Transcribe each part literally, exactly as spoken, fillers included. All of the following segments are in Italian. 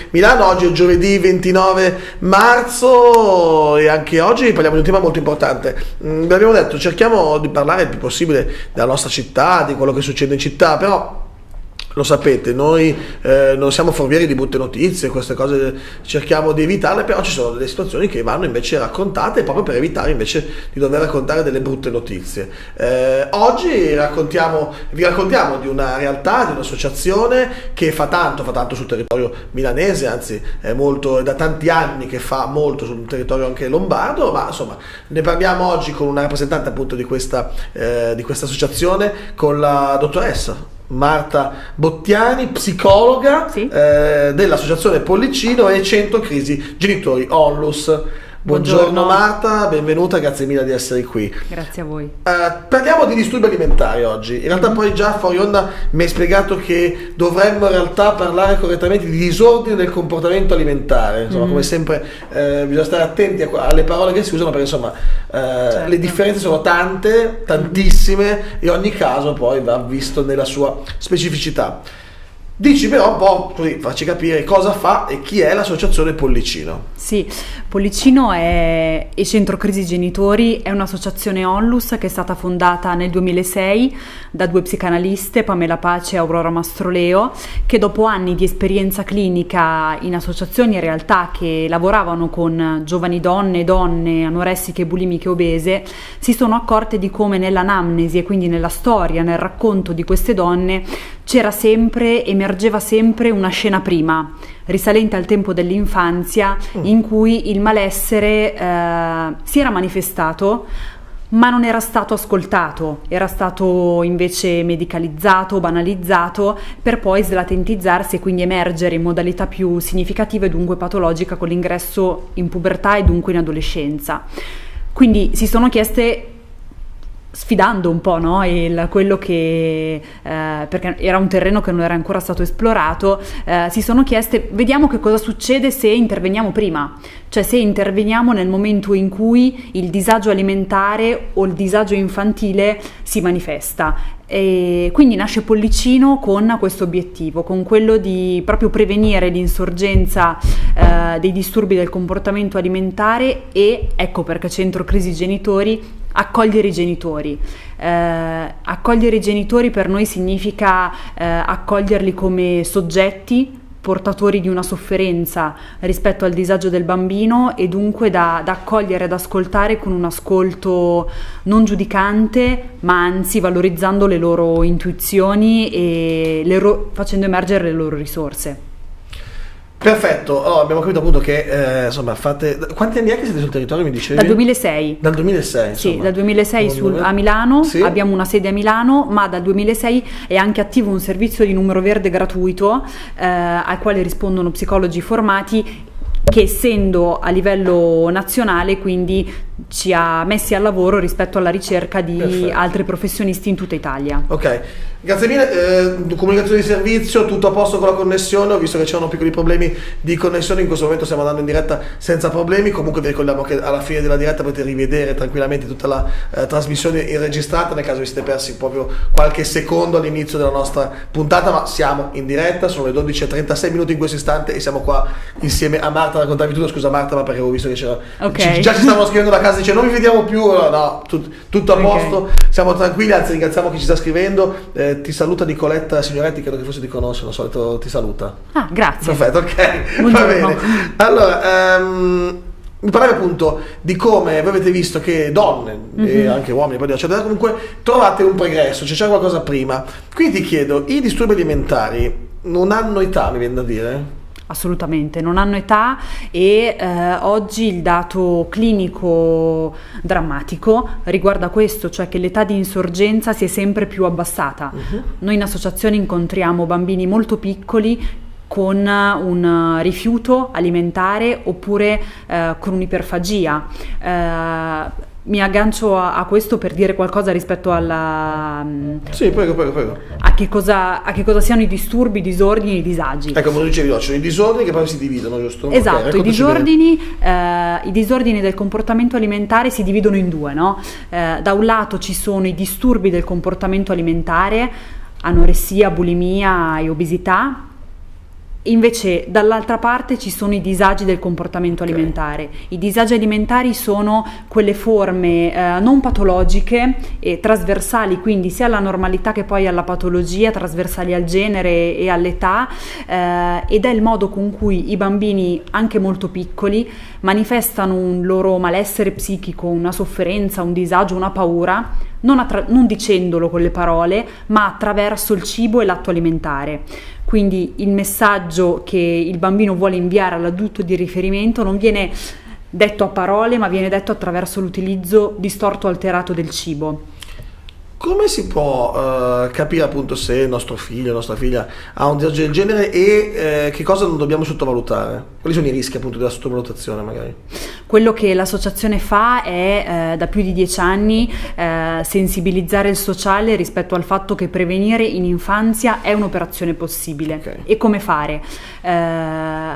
Milano. Oggi è giovedì ventinove marzo e anche oggi parliamo di un tema molto importante. Mm, vi abbiamo detto, cerchiamo di parlare il più possibile della nostra città, di quello che succede in città, però lo sapete, noi eh, non siamo forvieri di brutte notizie, queste cose cerchiamo di evitarle, però ci sono delle situazioni che vanno invece raccontate proprio per evitare invece di dover raccontare delle brutte notizie. Eh, oggi raccontiamo, vi raccontiamo di una realtà, di un'associazione che fa tanto, fa tanto sul territorio milanese, anzi è molto, è da tanti anni che fa molto sul territorio anche lombardo, ma insomma ne parliamo oggi con una rappresentante appunto di questa, eh, di questa associazione, con la dottoressa Marta Bottiani, psicologa, sì, eh, dell'associazione Pollicino e Centro Crisi Genitori Onlus. Buongiorno, Buongiorno Marta, benvenuta, grazie mille di essere qui. Grazie a voi. Eh, parliamo di disturbi alimentari oggi. In realtà poi già fuori onda mi hai spiegato che dovremmo in realtà parlare correttamente di disordine del comportamento alimentare. Insomma, mm. come sempre eh, bisogna stare attenti a, alle parole che si usano, perché insomma eh, certo. le differenze sono tante, tantissime, e ogni caso poi va visto nella sua specificità. Dici però un po', così, facci capire cosa fa e chi è l'associazione Pollicino. Sì, Pollicino è, e Centro Crisi Genitori è un'associazione Onlus che è stata fondata nel duemilasei da due psicanaliste, Pamela Pace e Aurora Mastroleo, che dopo anni di esperienza clinica in associazioni e realtà che lavoravano con giovani donne e donne anoressiche, bulimiche, obese, si sono accorte di come nell'anamnesi e quindi nella storia, nel racconto di queste donne c'era sempre, emergeva sempre una scena prima, risalente al tempo dell'infanzia, mm. in cui il malessere eh, si era manifestato, ma non era stato ascoltato, era stato invece medicalizzato, banalizzato, per poi slatentizzarsi e quindi emergere in modalità più significativa e dunque patologica con l'ingresso in pubertà e dunque in adolescenza. Quindi si sono chieste, sfidando un po', no? Il, quello che eh, perché era un terreno che non era ancora stato esplorato, eh, si sono chieste, vediamo che cosa succede se interveniamo prima, cioè se interveniamo nel momento in cui il disagio alimentare o il disagio infantile si manifesta. E quindi nasce Pollicino con questo obiettivo, con quello di proprio prevenire l'insorgenza eh, dei disturbi del comportamento alimentare, e ecco perché Centro Crisi Genitori accogliere i genitori. Eh, accogliere i genitori per noi significa eh, accoglierli come soggetti portatori di una sofferenza rispetto al disagio del bambino, e dunque da, da accogliere, ad ascoltare con un ascolto non giudicante, ma anzi valorizzando le loro intuizioni e le facendo emergere le loro risorse. Perfetto, oh, abbiamo capito appunto che eh, insomma fate... Quanti anni è che siete sul territorio, mi dicevi? Dal duemilasei. Dal duemilasei, insomma. Sì, dal duemilasei sul, a Milano, sì. Abbiamo una sede a Milano, ma dal duemilasei è anche attivo un servizio di numero verde gratuito eh, al quale rispondono psicologi formati, che essendo a livello nazionale quindi ci ha messi al lavoro rispetto alla ricerca di Perfetto. Altri professionisti in tutta Italia. Ok, grazie mille. Eh, comunicazione di servizio, tutto a posto con la connessione. Ho visto che c'erano piccoli problemi di connessione, in questo momento stiamo andando in diretta senza problemi. Comunque vi ricordiamo che alla fine della diretta potete rivedere tranquillamente tutta la eh, trasmissione registrata, nel caso vi siete persi proprio qualche secondo all'inizio della nostra puntata, ma siamo in diretta, sono le dodici e trentasei minuti in questo istante e siamo qua insieme a Marta a raccontarvi tutto. Scusa Marta, ma perché avevo visto che c'era okay. Già ci stavano scrivendo da casa, dice non vi vediamo più, no, no tut, tutto a posto, okay. Siamo tranquilli, anzi ringraziamo chi ci sta scrivendo. Eh, ti saluta Nicoletta Signoretti, credo che forse ti conosce, al solito ti saluta. Ah, grazie. Perfetto, ok. Buongiorno. Va bene. Allora, um, mi parlavi appunto di come voi avete visto che donne mm-hmm. e anche uomini, poi eccetera, comunque trovate un pregresso, cioè c'è qualcosa prima. Quindi ti chiedo, i disturbi alimentari non hanno età, mi viene da dire? Assolutamente, non hanno età, e eh, oggi il dato clinico drammatico riguarda questo, cioè che l'età di insorgenza si è sempre più abbassata. Uh-huh. Noi in associazione incontriamo bambini molto piccoli con un rifiuto alimentare oppure eh, con un'iperfagia. Eh, mi aggancio a, a questo per dire qualcosa rispetto alla sì, prego, prego, prego. A che cosa, a che cosa siano i disturbi, i disordini e i disagi. Ecco, come dicevi, ci sono i disordini che poi si dividono, giusto? Esatto, okay, i disordini eh, i disordini del comportamento alimentare si dividono in due, no? Eh, da un lato ci sono i disturbi del comportamento alimentare, anoressia, bulimia e obesità, Invece dall'altra parte ci sono i disagi del comportamento Okay. alimentare. I disagi alimentari sono quelle forme eh, non patologiche e trasversali, quindi sia alla normalità che poi alla patologia, trasversali al genere e all'età, eh, ed è il modo con cui i bambini, anche molto piccoli, manifestano un loro malessere psichico, una sofferenza, un disagio, una paura, non, attra- non dicendolo con le parole, ma attraverso il cibo e l'atto alimentare. Quindi il messaggio che il bambino vuole inviare all'adulto di riferimento non viene detto a parole, ma viene detto attraverso l'utilizzo distorto o alterato del cibo. Come si può eh, capire appunto se il nostro figlio, la nostra figlia ha un disagio del genere e eh, che cosa non dobbiamo sottovalutare? Quali sono i rischi appunto della sottovalutazione magari? Quello che l'associazione fa è eh, da più di dieci anni eh, sensibilizzare il sociale rispetto al fatto che prevenire in infanzia è un'operazione possibile. Ok. E come fare? Eh,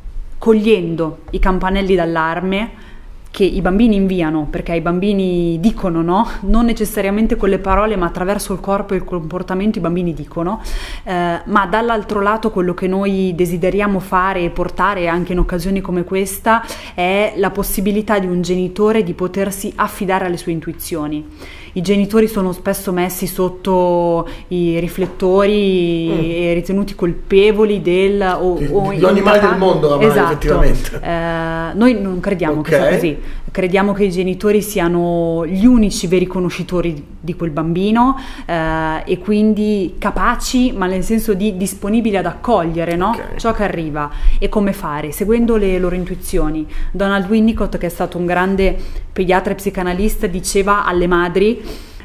cogliendo i campanelli d'allarme che i bambini inviano, perché i bambini dicono, no? Non necessariamente con le parole, ma attraverso il corpo e il comportamento i bambini dicono, eh, ma dall'altro lato quello che noi desideriamo fare e portare anche in occasioni come questa è la possibilità di un genitore di potersi affidare alle sue intuizioni. I genitori sono spesso messi sotto i riflettori Mm. e ritenuti colpevoli del o, Di- o di ogni male del incapa- mondo oramai, Esatto. effettivamente. Eh, noi non crediamo che Ok. sia così. Crediamo che i genitori siano gli unici veri conoscitori di quel bambino eh, e quindi capaci, ma nel senso di disponibili ad accogliere, no? Ok. Ciò che arriva. E come fare? Seguendo le loro intuizioni. Donald Winnicott, che è stato un grande pediatra e psicanalista, diceva alle madri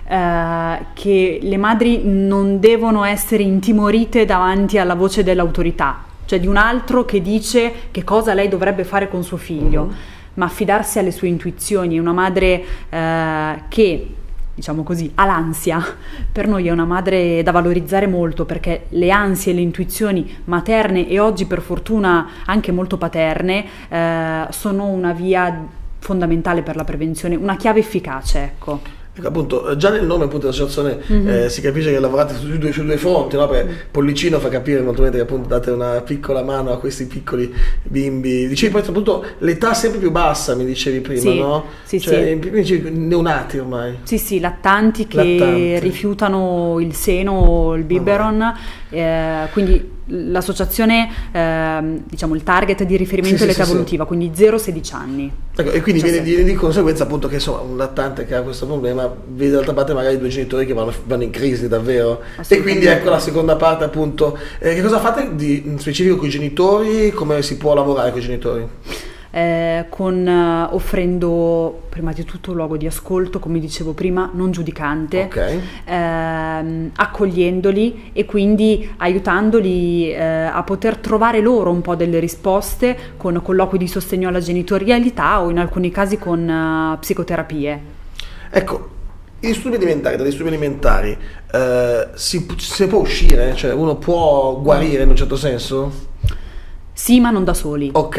eh, che le madri non devono essere intimorite davanti alla voce dell'autorità, cioè di un altro che dice che cosa lei dovrebbe fare con suo figlio, Mhm. ma affidarsi alle sue intuizioni. Una madre eh, che, diciamo così, ha l'ansia, per noi è una madre da valorizzare molto, perché le ansie e le intuizioni materne e oggi per fortuna anche molto paterne eh, sono una via fondamentale per la prevenzione, una chiave efficace, ecco. Ecco, appunto, eh, già nel nome appunto dell'associazione Mhm. eh, si capisce che lavorate su due, su due fronti, no? Perché Pollicino fa capire eventualmente che appunto date una piccola mano a questi piccoli bimbi. Dicevi poi soprattutto l'età sempre più bassa, mi dicevi prima, Sì, no? sì, Cioè, sì. in- mi dicevi neonati ormai. Sì, sì, lattanti che Lattanti. rifiutano il seno o il biberon, eh, quindi l'associazione, ehm, diciamo il target di riferimento Sì, è sì, l'età sì, evolutiva, quindi zero sedici anni. Ecco, e quindi viene, diciassette. viene di conseguenza appunto che insomma un lattante che ha questo problema vede d'altra parte magari due genitori che vanno, vanno in crisi davvero, e Assolutamente. quindi ecco la seconda parte appunto. Eh, che cosa fate di in specifico con i genitori? Come si può lavorare con i genitori? Eh, con eh, offrendo prima di tutto un luogo di ascolto, come dicevo prima, non giudicante, Ok. ehm, accogliendoli e quindi aiutandoli eh, a poter trovare loro un po' delle risposte con colloqui di sostegno alla genitorialità o in alcuni casi con eh, psicoterapie. Ecco, i disturbi alimentari, dagli disturbi alimentari eh, si, si può uscire? Cioè uno può guarire in un certo senso? Sì, ma non da soli. Ok,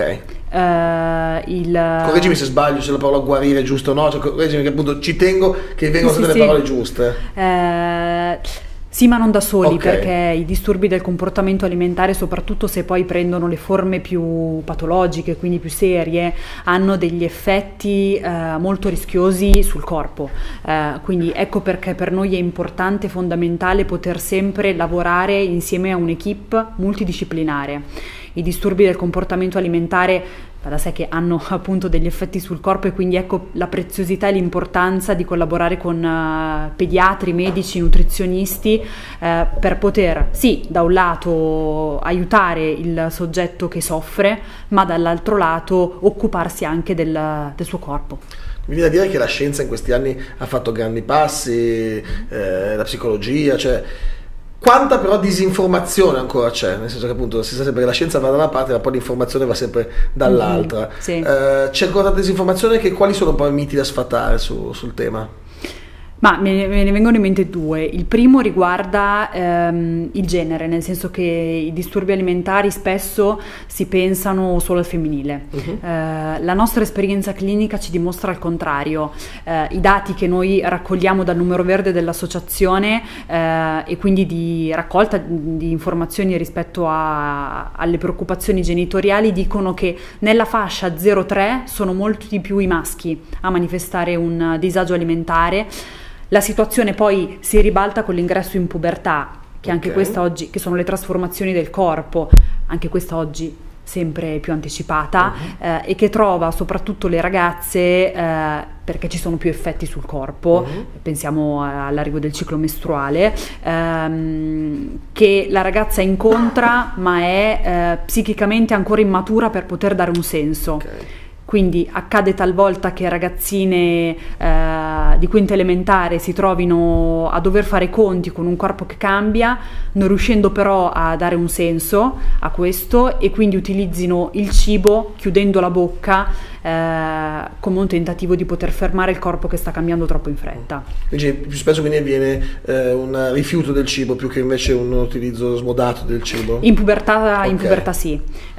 Eh, il... correggimi se sbaglio, se la parola guarire è giusta o no, cioè, correggimi che appunto ci tengo che vengano Sì, tutte sì, le sì. parole giuste. Eh, sì, ma non da soli, Ok. perché i disturbi del comportamento alimentare, soprattutto se poi prendono le forme più patologiche, quindi più serie, hanno degli effetti eh, molto rischiosi sul corpo. Eh, quindi ecco perché per noi è importante e fondamentale poter sempre lavorare insieme a un'equipe multidisciplinare. I disturbi del comportamento alimentare va da sé che hanno appunto degli effetti sul corpo, e quindi ecco la preziosità e l'importanza di collaborare con eh, pediatri, medici, nutrizionisti eh, per poter sì da un lato aiutare il soggetto che soffre, ma dall'altro lato occuparsi anche del, del suo corpo. Mi viene da dire che la scienza in questi anni ha fatto grandi passi, eh, la psicologia, cioè quanta però disinformazione ancora c'è, nel senso che appunto si sa sempre che la scienza va da una parte ma poi l'informazione va sempre dall'altra. Mm, sì. Eh, c'è ancora tanta disinformazione, che quali sono un po' i miti da sfatare su- sul tema? Ma me ne vengono in mente due. Il primo riguarda ehm, il genere, nel senso che i disturbi alimentari spesso si pensano solo al femminile. Uh-huh. Eh, la nostra esperienza clinica ci dimostra il contrario. Eh, I dati che noi raccogliamo dal numero verde dell'associazione eh, e quindi di raccolta di informazioni rispetto a, alle preoccupazioni genitoriali dicono che nella fascia zero tre sono molti di più i maschi a manifestare un disagio alimentare. La situazione poi si ribalta con l'ingresso in pubertà, che anche okay. questa oggi, che sono le trasformazioni del corpo, anche questa oggi sempre più anticipata, uh-huh. eh, e che trova soprattutto le ragazze, eh, perché ci sono più effetti sul corpo, uh-huh. pensiamo all'arrivo del ciclo mestruale, ehm, che la ragazza incontra ma è eh, psichicamente ancora immatura per poter dare un senso. Okay. Quindi accade talvolta che ragazzine eh, di quinta elementare si trovino a dover fare i conti con un corpo che cambia, non riuscendo però a dare un senso a questo, e quindi utilizzino il cibo chiudendo la bocca eh, come un tentativo di poter fermare il corpo che sta cambiando troppo in fretta. Quindi più spesso quindi avviene eh, un rifiuto del cibo più che invece un utilizzo smodato del cibo? In pubertà, okay. in pubertà sì.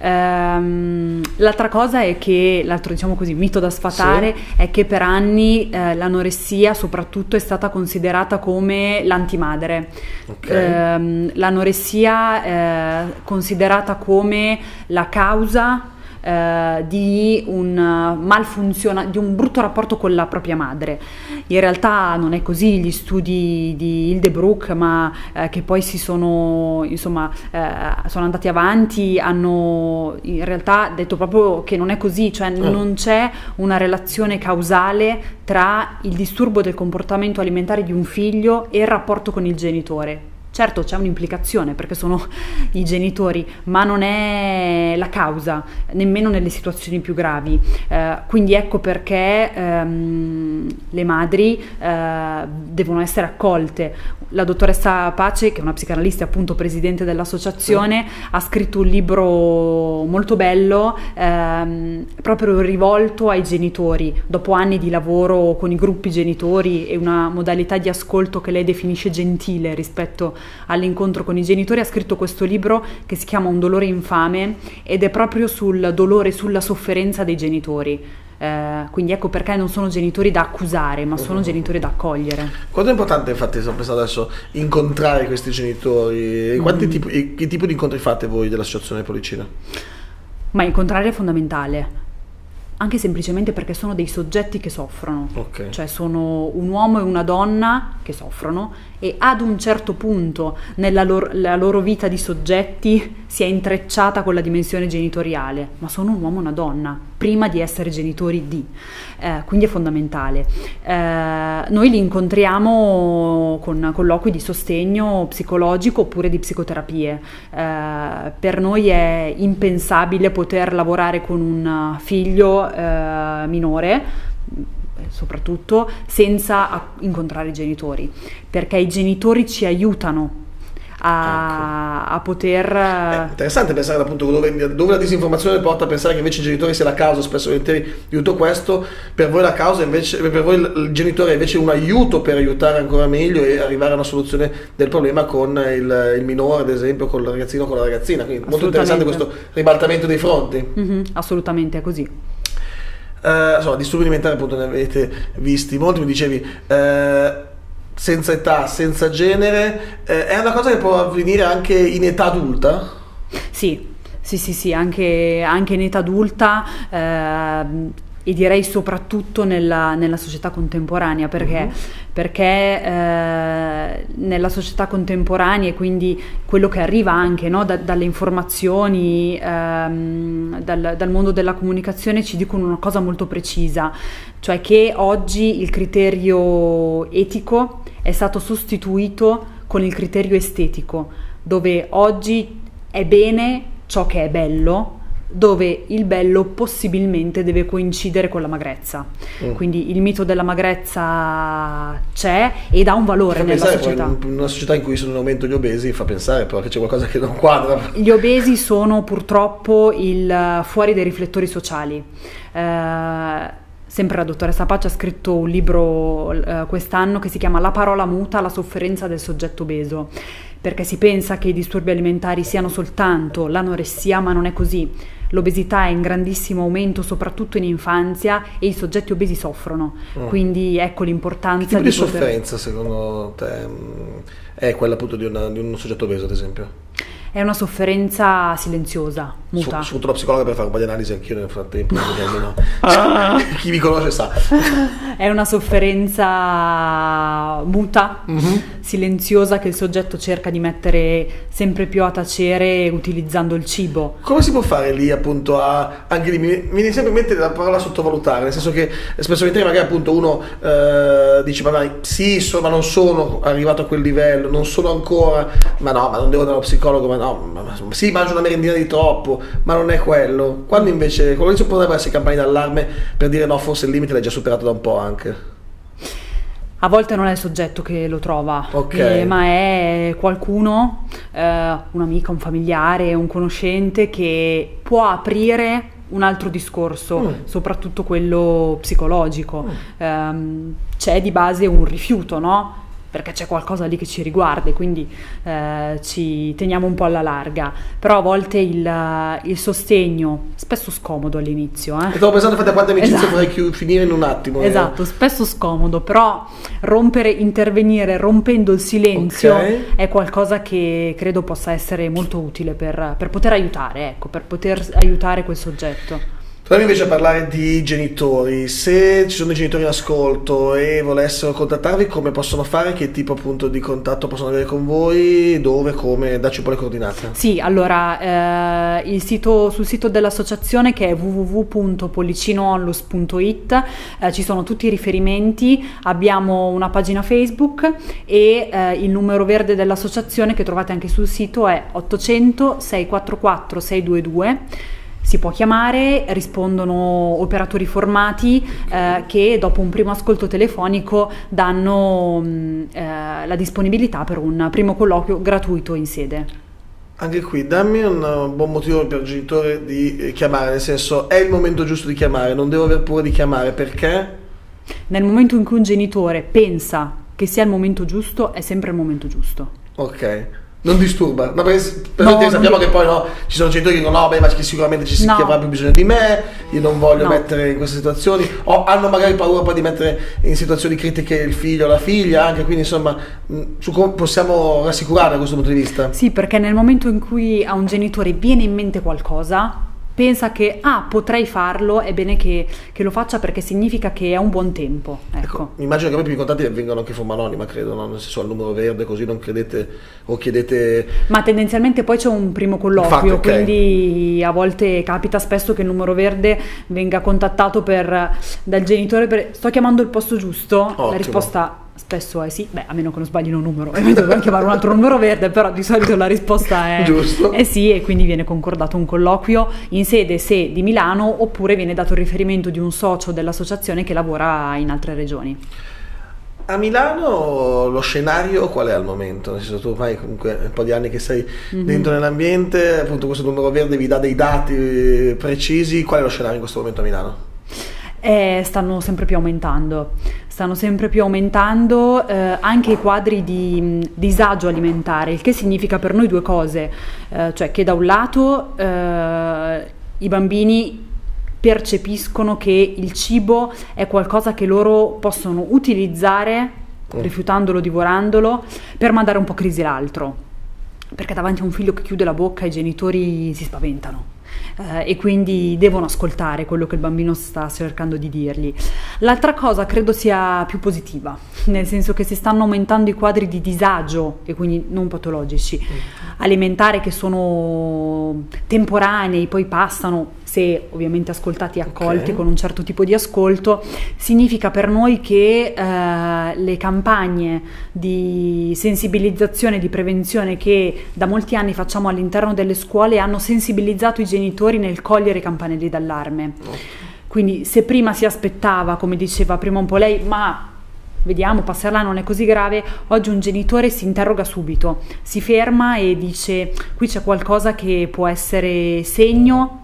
Ehm, l'altra cosa è che, l'altro diciamo così mito da sfatare, sì. è che per anni eh, l'anoressia soprattutto è stata considerata come l'antimadre. Okay. Ehm, l'anoressia è considerata come la causa eh, di un malfunziona di un brutto rapporto con la propria madre. In realtà non è così. Gli studi di Hildebrook, ma eh, che poi si sono insomma eh, sono andati avanti, hanno in realtà detto proprio che non è così, cioè oh. non c'è una relazione causale tra il disturbo del comportamento alimentare di un figlio e il rapporto con il genitore. Certo c'è un'implicazione perché sono i genitori, ma non è la causa, nemmeno nelle situazioni più gravi. Eh, quindi ecco perché ehm, le madri eh, devono essere accolte. La dottoressa Pace, che è una psicanalista e appunto presidente dell'associazione, sì. ha scritto un libro molto bello ehm, proprio rivolto ai genitori, dopo anni di lavoro con i gruppi genitori e una modalità di ascolto che lei definisce gentile rispetto all'incontro con i genitori. Ha scritto questo libro che si chiama Un dolore infame ed è proprio sul dolore, sulla sofferenza dei genitori. Eh, quindi ecco perché non sono genitori da accusare, ma sono genitori da accogliere. Quanto è importante, infatti, sto pensando adesso, incontrare questi genitori? Quanti mm. tipi, che tipo di incontri fate voi dell'associazione Pollicina? Ma incontrare è fondamentale, anche semplicemente perché sono dei soggetti che soffrono, okay. cioè sono un uomo e una donna che soffrono, e ad un certo punto nella loro, la loro vita di soggetti si è intrecciata con la dimensione genitoriale, ma sono un uomo e una donna prima di essere genitori di, eh, quindi è fondamentale. Eh, noi li incontriamo con colloqui di sostegno psicologico oppure di psicoterapie. Eh, per noi è impensabile poter lavorare con un figlio eh, minore, soprattutto senza incontrare i genitori, perché i genitori ci aiutano a, ecco. a poter... È interessante pensare appunto dove, dove la disinformazione porta a pensare che invece il genitore sia la causa spesso e volentieri di tutto questo. Per voi la causa invece, per voi il genitore è invece un aiuto per aiutare ancora meglio e arrivare a una soluzione del problema con il, il minore, ad esempio con il ragazzino o con la ragazzina. Quindi molto interessante questo ribaltamento dei fronti. Mm-hmm, assolutamente è così. Uh, insomma, disturbi alimentari appunto ne avete visti molti. Mi dicevi uh, senza età, senza genere, uh, è una cosa che può avvenire anche in età adulta? Sì, sì, sì, sì, anche, anche in età adulta, uh, e direi soprattutto nella, nella società contemporanea, perché, uh-huh. perché eh, nella società contemporanea, e quindi quello che arriva anche no, da, dalle informazioni, ehm, dal, dal mondo della comunicazione, ci dicono una cosa molto precisa, cioè che oggi il criterio etico è stato sostituito con il criterio estetico, dove oggi è bene ciò che è bello, dove il bello possibilmente deve coincidere con la magrezza. Mm. Quindi il mito della magrezza c'è ed ha un valore fa nella società. In una società in cui sono in aumento gli obesi fa pensare però che c'è qualcosa che non quadra. Gli obesi sono purtroppo il fuori dai riflettori sociali. Eh, sempre la dottoressa Pace ha scritto un libro eh, quest'anno che si chiama La parola muta, la sofferenza del soggetto obeso, perché si pensa che i disturbi alimentari siano soltanto l'anoressia, ma non è così. L'obesità è in grandissimo aumento, soprattutto in infanzia, e i soggetti obesi soffrono. Mm. Quindi ecco l'importanza che tipo di, di poter... sofferenza secondo te è quella appunto di, una, di un soggetto obeso, ad esempio? È una sofferenza silenziosa, muta. Sono una psicologa per fare un po' di analisi anch'io nel frattempo, almeno chi mi conosce sa. È una sofferenza muta, mm-hmm. silenziosa, che il soggetto cerca di mettere sempre più a tacere utilizzando il cibo. Come si può fare lì appunto a, anche lì, mi, mi viene sempre in mente la parola sottovalutare, nel senso che spesso magari appunto uno eh, dice ma sì, so, ma non sono arrivato a quel livello, non sono ancora, ma no, ma non devo andare allo psicologo, ma no, ma, ma, sì, mangio una merendina di troppo, ma non è quello. Quando invece, quello che potrebbe essere campane d'allarme per dire no, forse il limite l'hai già superato da un po' anche. A volte non è il soggetto che lo trova, okay. eh, ma è qualcuno, eh, un'amica, un familiare, un conoscente che può aprire un altro discorso, mm. soprattutto quello psicologico. Mm. Um, c'è di base un rifiuto, no? Perché c'è qualcosa lì che ci riguarda, quindi eh, ci teniamo un po' alla larga, però a volte il, il sostegno, spesso scomodo all'inizio. Eh. E stavo pensando infatti a quante amicizie esatto. vorrei chiud- finire in un attimo. Esatto, eh. spesso scomodo, però rompere, intervenire rompendo il silenzio okay. è qualcosa che credo possa essere molto utile per, per poter aiutare, ecco, per poter aiutare quel soggetto. Torniamo invece a parlare di genitori. Se ci sono dei genitori in ascolto e volessero contattarvi, come possono fare? Che tipo appunto di contatto possono avere con voi? Dove, come? Dacci un po' le coordinate. Sì, allora eh, il sito, sul sito dell'associazione, che è w w w punto pollicineonlus punto i t, eh, ci sono tutti i riferimenti. Abbiamo una pagina Facebook e eh, il numero verde dell'associazione, che trovate anche sul sito, è ottocento sei quattro quattro sei due due. Si può chiamare, rispondono operatori formati eh, che dopo un primo ascolto telefonico danno mh, eh, la disponibilità per un primo colloquio gratuito in sede. Anche qui dammi un buon motivo per il genitore di chiamare, nel senso è il momento giusto di chiamare, non devo aver paura di chiamare, perché? Nel momento in cui un genitore pensa che sia il momento giusto, è sempre il momento giusto. Ok. Non disturba, no, perché per no, sappiamo non... che poi no, ci sono genitori che dicono no, beh, ma che sicuramente ci si no. avrà più bisogno di me, io non voglio no. mettere in queste situazioni, o hanno magari paura poi di mettere in situazioni critiche il figlio o la figlia, anche, quindi insomma su come possiamo rassicurare da questo punto di vista? Sì, perché nel momento in cui a un genitore viene in mente qualcosa, pensa che ah potrei farlo, è bene che, che lo faccia, perché significa che è un buon tempo. Ecco. Ecco, immagino che poi i contatti vengono anche in forma anonima, credo, no? Nel senso al numero verde, così non credete o chiedete. Ma tendenzialmente poi c'è un primo colloquio. Infatti, okay. Quindi a volte capita spesso che il numero verde venga contattato per, dal genitore per sto chiamando il posto giusto. Ottimo. La risposta spesso è sì, beh, a meno che non sbaglino un numero, ovviamente devo chiamare un altro numero verde, però di solito la risposta è, è sì, e quindi viene concordato un colloquio in sede, se di Milano, oppure viene dato il riferimento di un socio dell'associazione che lavora in altre regioni. A Milano lo scenario qual è al momento? Nel senso, tu ormai comunque un po' di anni che sei mm-hmm. dentro nell'ambiente, appunto questo numero verde vi dà dei dati precisi, qual è lo scenario in questo momento a Milano? Eh, stanno sempre più aumentando, stanno sempre più aumentando eh, anche i quadri di mh, disagio alimentare, il che significa per noi due cose, eh, cioè che da un lato eh, i bambini percepiscono che il cibo è qualcosa che loro possono utilizzare, mm. rifiutandolo, divorandolo, per mandare un po' crisi l'altro, perché davanti a un figlio che chiude la bocca i genitori si spaventano. Uh, e quindi devono ascoltare quello che il bambino sta cercando di dirgli. L'altra cosa credo sia più positiva, nel senso che si stanno aumentando i quadri di disagio, e quindi non patologici, mm. alimentare, che sono temporanei, poi passano, se ovviamente ascoltati e accolti okay. con un certo tipo di ascolto. Significa per noi che uh, le campagne di sensibilizzazione, di prevenzione che da molti anni facciamo all'interno delle scuole hanno sensibilizzato i genitori nel cogliere i campanelli d'allarme. Okay. Quindi se prima si aspettava, come diceva prima un po' lei, ma vediamo, passerà, non è così grave, oggi un genitore si interroga subito, si ferma e dice qui c'è qualcosa che può essere segno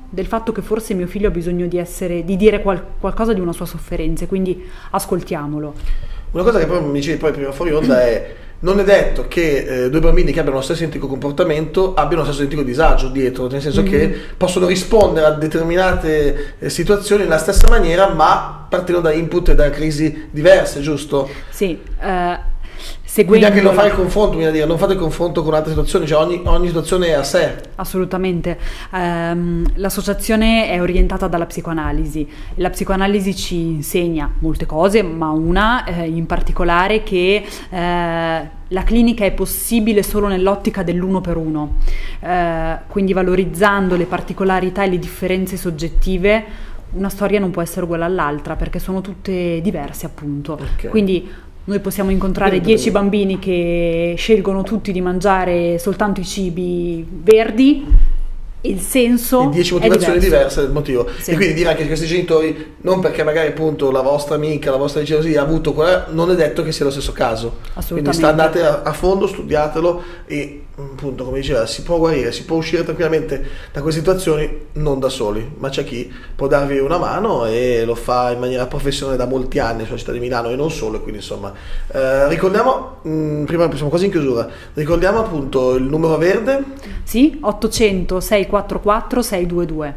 del fatto che forse mio figlio ha bisogno di essere, di dire qual- qualcosa di una sua sofferenza, quindi ascoltiamolo. Una cosa che poi mi dicevi poi prima fuori onda è: non è detto che eh, due bambini che abbiano lo stesso identico comportamento abbiano lo stesso identico disagio dietro, nel senso mm-hmm. che possono rispondere a determinate eh, situazioni nella stessa maniera, ma partendo da input e da crisi diverse, giusto? Sì, eh, quindi anche non fare il confronto, bisogna dire, non fate il confronto con altre situazioni, cioè ogni, ogni situazione è a sé. Assolutamente. Um, l'associazione è orientata dalla psicoanalisi. La psicoanalisi ci insegna molte cose, ma una eh, in particolare che eh, la clinica è possibile solo nell'ottica dell'uno per uno, eh, quindi valorizzando le particolarità e le differenze soggettive. Una storia non può essere uguale all'altra perché sono tutte diverse, appunto. Okay. Quindi noi possiamo incontrare dieci bambini che scelgono tutti di mangiare soltanto i cibi verdi, il senso e dieci motivazioni diverse del motivo. Sì. E quindi dire anche che questi genitori, non perché magari appunto la vostra amica, la vostra vicina ha avuto quella, non è detto che sia lo stesso caso. Quindi sta, andate a, a fondo, studiatelo e appunto, come diceva, si può guarire, si può uscire tranquillamente da queste situazioni non da soli, ma c'è chi può darvi una mano e lo fa in maniera professionale da molti anni sulla città di Milano e non solo. E quindi insomma eh, ricordiamo, mh, prima siamo quasi in chiusura, ricordiamo appunto il numero verde. Sì, ottocento sei quattro quattro sei due due.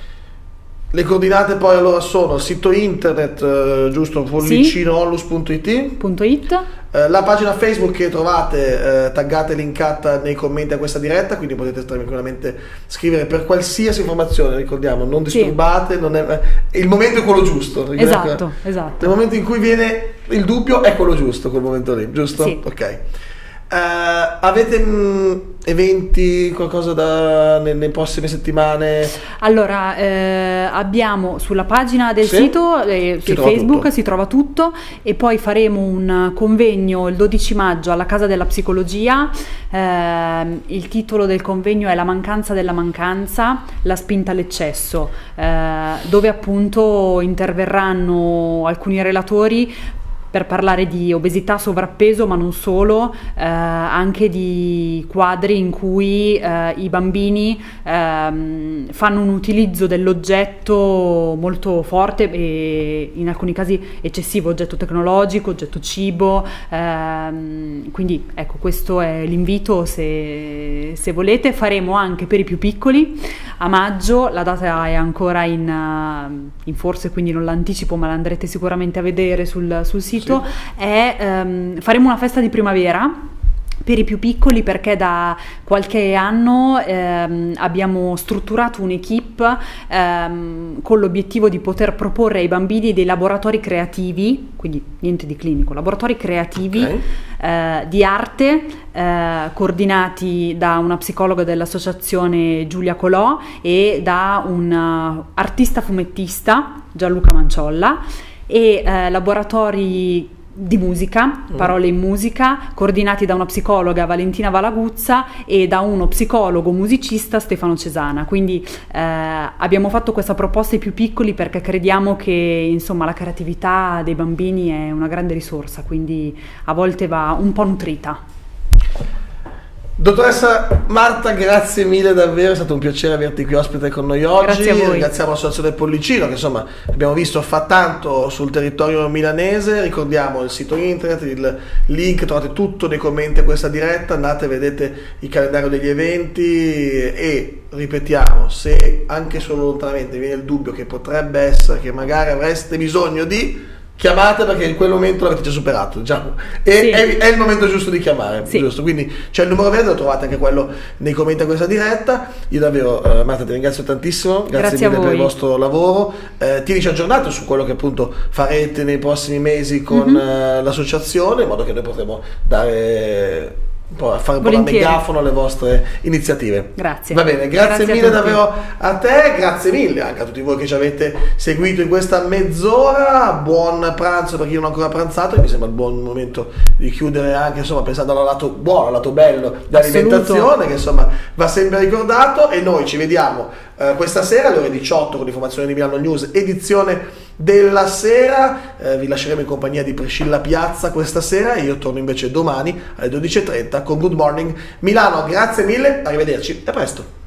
Le coordinate poi allora sono il sito internet, eh, giusto, pollicinoonlus punto it, eh, la pagina Facebook che trovate eh, taggata e linkata nei commenti a questa diretta, quindi potete tranquillamente scrivere per qualsiasi informazione, ricordiamo, non disturbate, sì. non è, il momento è quello giusto. Esatto, esatto. Nel momento in cui viene il dubbio è quello giusto, quel momento lì, giusto? Sì. Ok. Uh, avete mh, eventi, qualcosa da, nelle, nelle prossime settimane? Allora, eh, abbiamo sulla pagina del sì? sito, eh, su Facebook tutto. Si trova tutto, e poi faremo un convegno il dodici maggio alla Casa della Psicologia. Eh, il titolo del convegno è La mancanza della mancanza, la spinta all'eccesso, eh, dove appunto interverranno alcuni relatori per parlare di obesità, sovrappeso, ma non solo, eh, anche di quadri in cui eh, i bambini eh, fanno un utilizzo dell'oggetto molto forte e in alcuni casi eccessivo, oggetto tecnologico, oggetto cibo, ehm, quindi ecco, questo è l'invito. Se, se volete faremo anche per i più piccoli a maggio, la data è ancora in, in forse, quindi non l'anticipo, ma l'andrete sicuramente a vedere sul, sul sito. Sì. È, um, faremo una festa di primavera per i più piccoli, perché da qualche anno ehm, abbiamo strutturato un'equipe ehm, con l'obiettivo di poter proporre ai bambini dei laboratori creativi, quindi niente di clinico, laboratori creativi okay. eh, di arte, eh, coordinati da una psicologa dell'associazione Giulia Colò e da un uh, artista fumettista Gianluca Manciolla, e eh, laboratori di musica, parole in musica, coordinati da una psicologa Valentina Valaguzza e da uno psicologo musicista Stefano Cesana. Quindi eh, abbiamo fatto questa proposta ai più piccoli perché crediamo che insomma la creatività dei bambini è una grande risorsa, quindi a volte va un po' nutrita. Dottoressa Marta, grazie mille davvero, è stato un piacere averti qui ospite con noi oggi. Grazie a voi. Ringraziamo l'Associazione Pollicino che insomma abbiamo visto fa tanto sul territorio milanese. Ricordiamo il sito internet, il link, trovate tutto nei commenti a questa diretta, andate, vedete il calendario degli eventi e ripetiamo, se anche solo lontanamente viene il dubbio che potrebbe essere che magari avreste bisogno di, chiamate, perché in quel momento l'avete già superato, diciamo. E sì. è, è il momento giusto di chiamare, sì. giusto? Quindi c'è il numero verde, lo trovate anche quello nei commenti a questa diretta. Io davvero, eh, Marta, ti ringrazio tantissimo, grazie, grazie mille per il vostro lavoro. Eh, tienici aggiornato su quello che appunto farete nei prossimi mesi con mm-hmm. eh, l'associazione, in modo che noi potremo dare un po' a fare un po' da megafono alle vostre iniziative. Grazie. Va bene, grazie, grazie mille davvero a te, grazie mille anche a tutti voi che ci avete seguito in questa mezz'ora. Buon pranzo per chi non ha ancora pranzato, e mi sembra il buon momento di chiudere anche insomma pensando al lato buono, al lato bello dell'alimentazione, che insomma va sempre ricordato. E noi ci vediamo eh, questa sera alle ore diciotto con l'informazione di Milano News, edizione della sera. Eh, vi lasceremo in compagnia di Priscilla Piazza questa sera, e io torno invece domani alle dodici e trenta con Good Morning Milano. Grazie mille, arrivederci e a presto.